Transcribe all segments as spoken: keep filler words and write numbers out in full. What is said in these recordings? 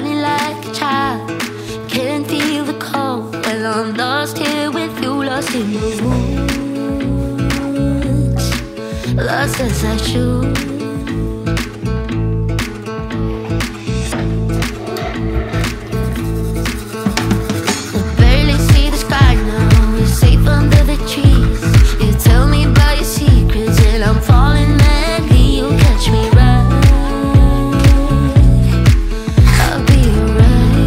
running like a child. Can't feel the cold. Well, I'm lost here with you, lost in the woods, lost as I should. I barely see the sky now. We're safe under the trees. You tell me about your secrets and I'm falling madly. You'll catch me right. I'll be alright.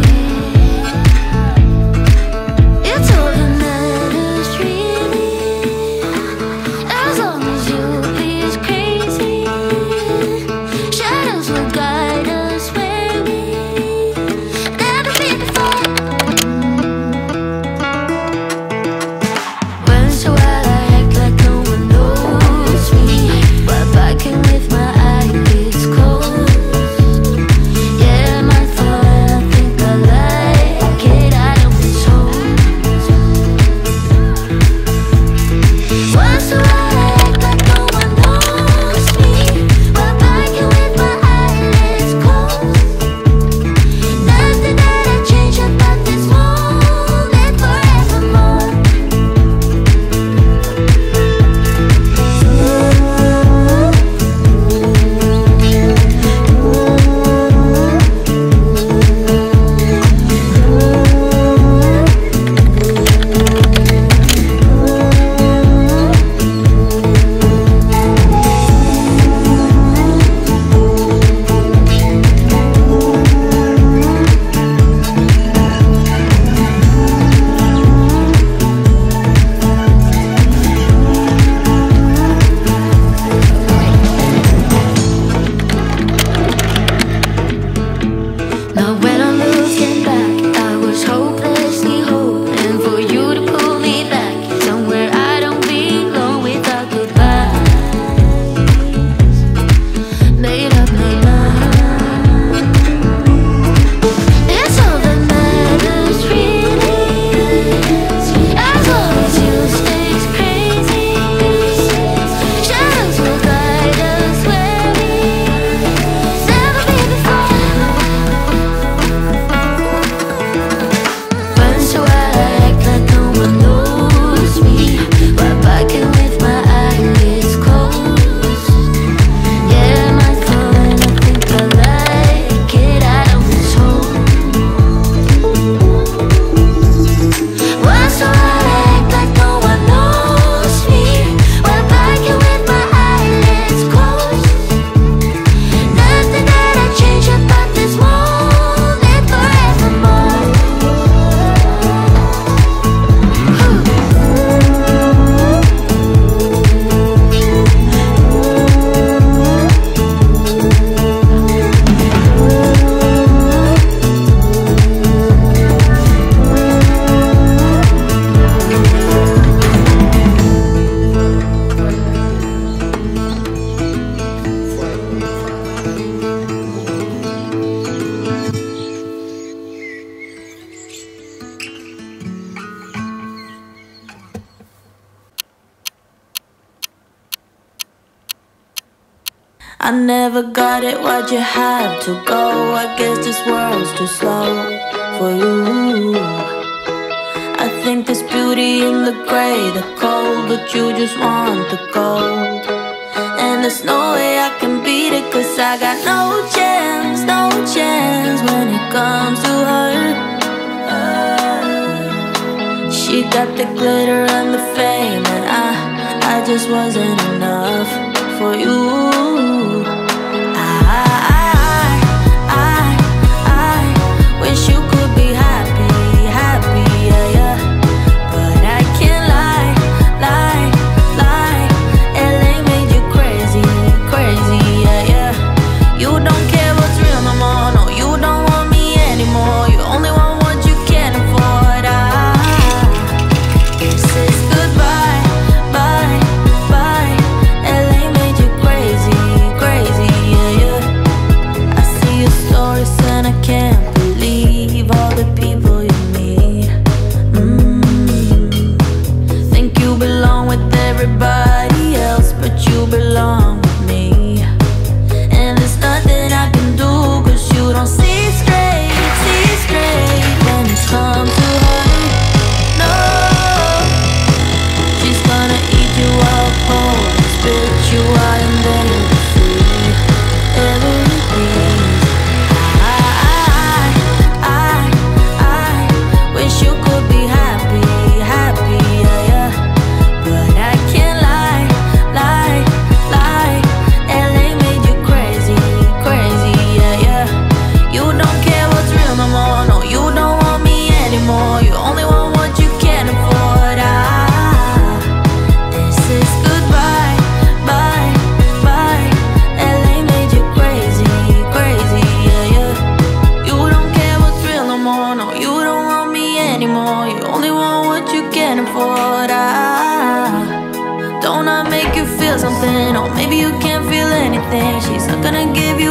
It's all that matters really, as long as you be as crazy. Shadows will guide us where we never been before. Once in a while I act like no one knows me, while backing with my eyelids closed. Yeah, my fault, I think I like it, I don't be so. Once in a while I act like no one knows me, while backing with my eyelids closed. Nothing that I change about this moment forevermore. Now when I'm looking back, I was hopelessly hoping for you to pull me back somewhere I don't belong without goodbyes. Made up my mind. It's all that matters really, as long as you stay crazy. Shadows will guide us where we never been before. Once in a while I act like no one knows me, while backing with my eyelids closed. Yeah, my fault, and I think I like it, I don't be so. Once in a while I act like no one knows me, while backing with my eyelids closed. Nothing that I change about this moment forevermore. I never got it, why'd you have to go? I guess this world's too slow for you. I think there's beauty in the gray, the cold, but you just want the gold. And there's no way I can beat it, cause I got no chance, no chance when it comes to her. She got the glitter and the fame, and I, I just wasn't enough for you. I, I, I, I wish you could be happy, happy, yeah, yeah. But I can't lie, lie, lie. L A made you crazy, crazy, yeah, yeah. You don't care what's real no more, no, you don't want me anymore. You only want what you can't afford. I, this is goodbye, bye, bye. L A made you crazy, you out and then you'll be free. Every piece. I, I, I, I wish you could be happy, happy, yeah, yeah. But I can't lie, lie, lie. L A made you crazy, crazy, yeah, yeah. You don't care what's real no more, no, you don't want me anymore. You only want what you can afford. Ah, this is goodbye, bye, bye. L A made you crazy, crazy, yeah, yeah. You don't care what's real no more, no, you don't want me anymore. You only want what you can afford. Ah, don't I make you feel something? Or maybe you can't feel anything. She's not gonna give you